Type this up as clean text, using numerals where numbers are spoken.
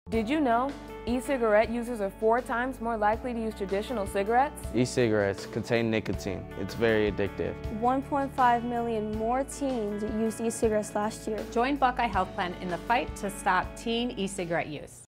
Did you know e-cigarette users are 4 times more likely to use traditional cigarettes? E-cigarettes contain nicotine. It's very addictive. 1.5 million more teens used e-cigarettes last year. Join Buckeye Health Plan in the fight to stop teen e-cigarette use.